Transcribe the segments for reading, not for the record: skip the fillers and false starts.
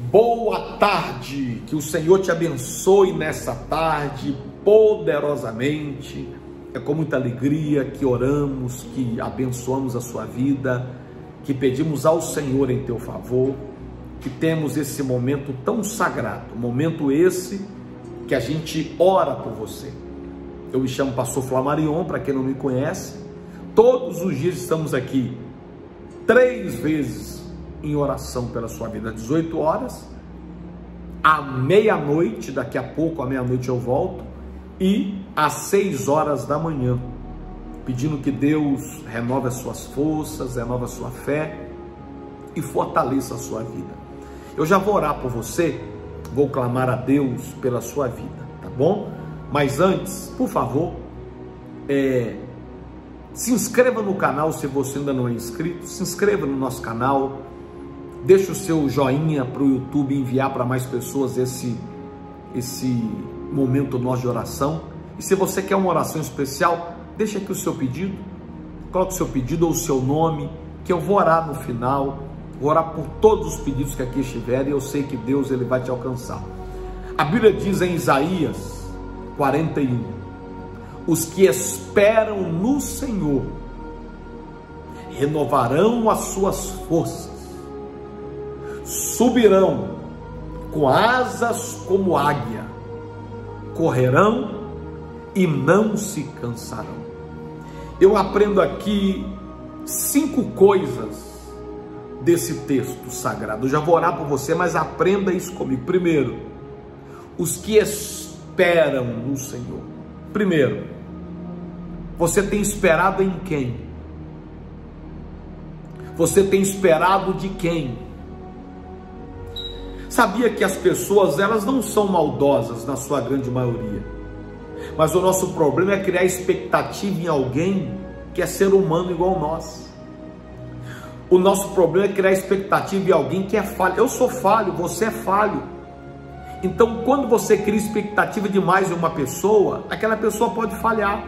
Boa tarde, que o Senhor te abençoe nessa tarde poderosamente. É com muita alegria que oramos, que abençoamos a sua vida, que pedimos ao Senhor em teu favor, que temos esse momento tão sagrado, momento esse que a gente ora por você. Eu me chamo Pastor Flamarion, para quem não me conhece. Todos os dias estamos aqui 3 vezes em oração pela sua vida, às 18 horas, à meia-noite, daqui a pouco, à meia-noite eu volto, e às 6 horas da manhã, pedindo que Deus renove as suas forças, renove a sua fé e fortaleça a sua vida. Eu já vou orar por você, vou clamar a Deus pela sua vida, tá bom? Mas antes, por favor, se inscreva no canal se você ainda não é inscrito, se inscreva no nosso canal, deixe o seu joinha para o YouTube enviar para mais pessoas esse momento nosso de oração. E se você quer uma oração especial, deixa aqui o seu pedido, coloque o seu pedido ou o seu nome, que eu vou orar no final, vou orar por todos os pedidos que aqui estiverem, e eu sei que Deus ele vai te alcançar. A Bíblia diz em Isaías 41, os que esperam no Senhor renovarão as suas forças, subirão com asas como águia, correrão e não se cansarão. Eu aprendo aqui 5 coisas desse texto sagrado. Eu já vou orar por você, mas aprenda isso comigo. Primeiro, os que esperam no Senhor. Primeiro, você tem esperado em quem? Você tem esperado de quem? Sabia que as pessoas, elas não são maldosas na sua grande maioria, mas o nosso problema é criar expectativa em alguém que é ser humano igual nós. O nosso problema é criar expectativa em alguém que é falho. Eu sou falho, você é falho. Então, quando você cria expectativa demais em uma pessoa, aquela pessoa pode falhar.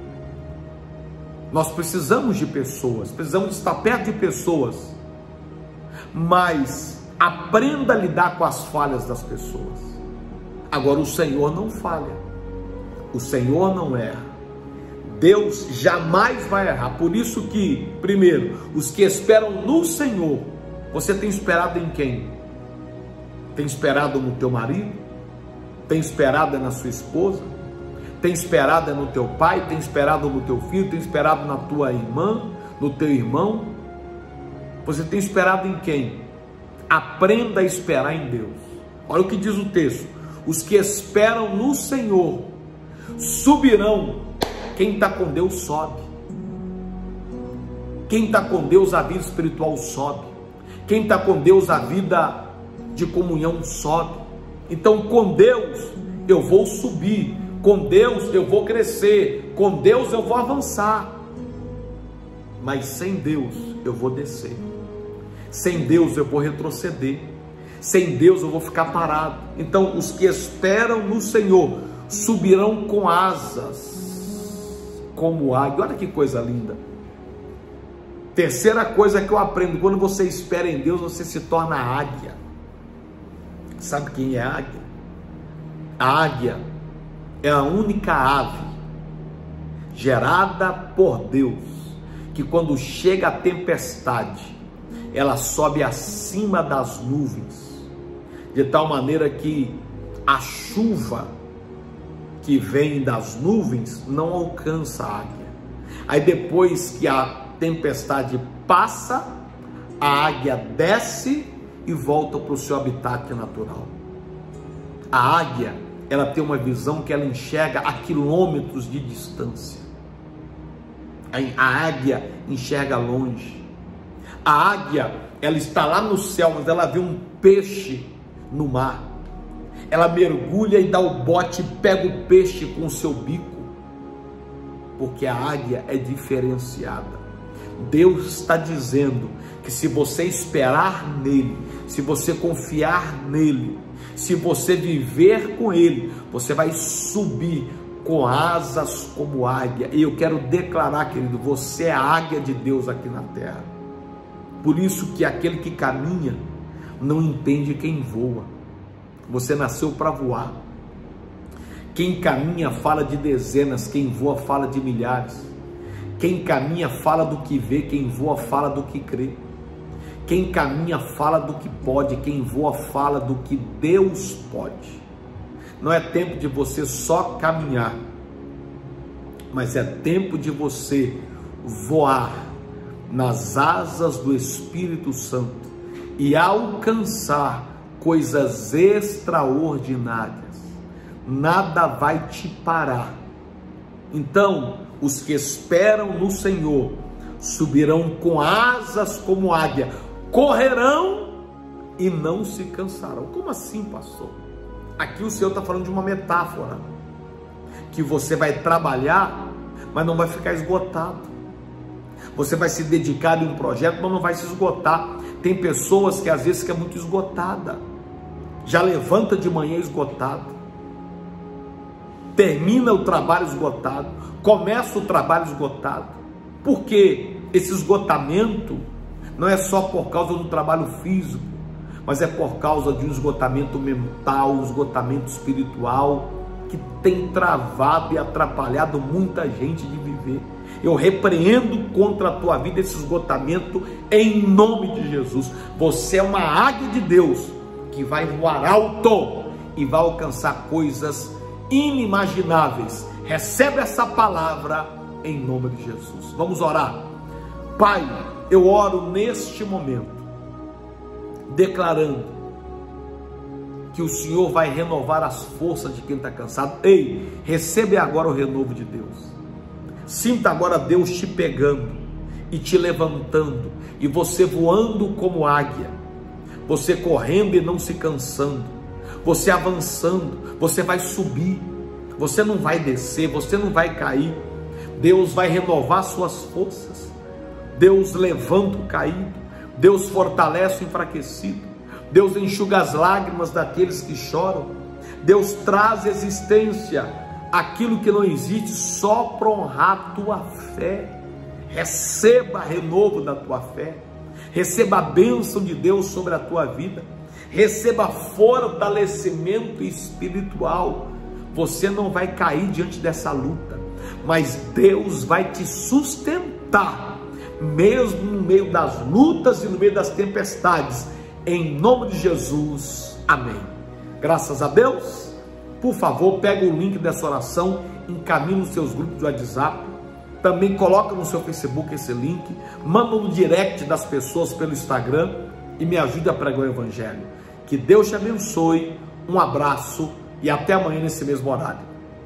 Nós precisamos de pessoas, precisamos estar perto de pessoas, mas aprenda a lidar com as falhas das pessoas. Agora, o Senhor não falha, o Senhor não erra, Deus jamais vai errar. Por isso que, primeiro, os que esperam no Senhor, você tem esperado em quem? Tem esperado no teu marido? Tem esperado na sua esposa? Tem esperado no teu pai? Tem esperado no teu filho? Tem esperado na tua irmã? No teu irmão? Você tem esperado em quem? Aprenda a esperar em Deus. Olha o que diz o texto: os que esperam no Senhor subirão. Quem está com Deus sobe. Quem está com Deus, a vida espiritual sobe. Quem está com Deus, a vida de comunhão sobe. Então, com Deus eu vou subir, com Deus eu vou crescer, com Deus eu vou avançar. Mas sem Deus eu vou descer. Sem Deus eu vou retroceder. Sem Deus eu vou ficar parado. Então, os que esperam no Senhor subirão com asas como águia. Olha que coisa linda. Terceira coisa que eu aprendo: quando você espera em Deus, você se torna águia. Sabe quem é a águia? A águia é a única ave gerada por Deus que, quando chega a tempestade, ela sobe acima das nuvens, de tal maneira que a chuva que vem das nuvens não alcança a águia. Aí, depois que a tempestade passa, a águia desce e volta para o seu habitat natural. A águia, ela tem uma visão que ela enxerga a quilômetros de distância. A águia enxerga longe. A águia, ela está lá no céu, mas ela vê um peixe no mar. Ela mergulha e dá o bote e pega o peixe com o seu bico, porque a águia é diferenciada. Deus está dizendo que se você esperar nele, se você confiar nele, se você viver com ele, você vai subir com asas como águia. E eu quero declarar, querido, você é a águia de Deus aqui na terra. Por isso que aquele que caminha não entende quem voa. Você nasceu para voar. Quem caminha fala de dezenas, quem voa fala de milhares. Quem caminha fala do que vê, quem voa fala do que crê. Quem caminha fala do que pode, quem voa fala do que Deus pode. Não é tempo de você só caminhar, mas é tempo de você voar nas asas do Espírito Santo e alcançar coisas extraordinárias. Nada vai te parar. Então, os que esperam no Senhor subirão com asas como águia, correrão e não se cansarão. Como assim, pastor? Aqui o Senhor está falando de uma metáfora, que você vai trabalhar, mas não vai ficar esgotado. Você vai se dedicar em um projeto, mas não vai se esgotar. Tem pessoas que às vezes ficam muito esgotada, já levanta de manhã esgotado, termina o trabalho esgotado, começa o trabalho esgotado. Porque esse esgotamento não é só por causa do trabalho físico, mas é por causa de um esgotamento mental, um esgotamento espiritual, que tem travado e atrapalhado muita gente de viver. Eu repreendo contra a tua vida esse esgotamento em nome de Jesus. Você é uma águia de Deus que vai voar alto e vai alcançar coisas inimagináveis. Recebe essa palavra em nome de Jesus. Vamos orar. Pai, eu oro neste momento, declarando que o Senhor vai renovar as forças de quem está cansado. Ei, recebe agora o renovo de Deus. Sinta agora Deus te pegando e te levantando, e você voando como águia, você correndo e não se cansando, você avançando, você vai subir, você não vai descer, você não vai cair. Deus vai renovar suas forças. Deus levanta o caído, Deus fortalece o enfraquecido, Deus enxuga as lágrimas daqueles que choram, Deus traz existência aquilo que não existe só para honrar a tua fé. Receba renovo da tua fé, receba a bênção de Deus sobre a tua vida, receba fortalecimento espiritual. Você não vai cair diante dessa luta, mas Deus vai te sustentar, mesmo no meio das lutas e no meio das tempestades, em nome de Jesus, amém. Graças a Deus. Por favor, pega o link dessa oração, encaminhe nos seus grupos de WhatsApp, também coloca no seu Facebook esse link, manda no direct das pessoas pelo Instagram e me ajude a pregar o Evangelho. Que Deus te abençoe, um abraço e até amanhã nesse mesmo horário.